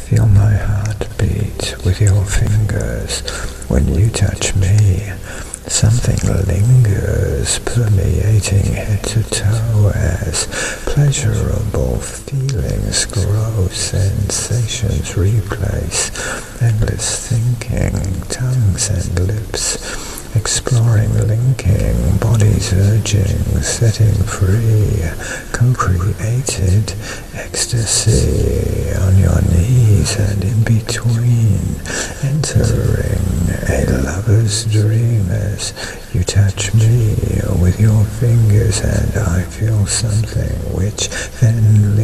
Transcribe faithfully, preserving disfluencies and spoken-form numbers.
Feel my heart beat with your fingers when you touch me. Something lingers, permeating head to toe as pleasurable feelings grow, sensations replace endless thinking, tongues and lips, exploring, linking, bodies urging, setting free, co-created ecstasy on your knees and in between, entering a lover's dream as you touch me with your fingers, and I feel something which then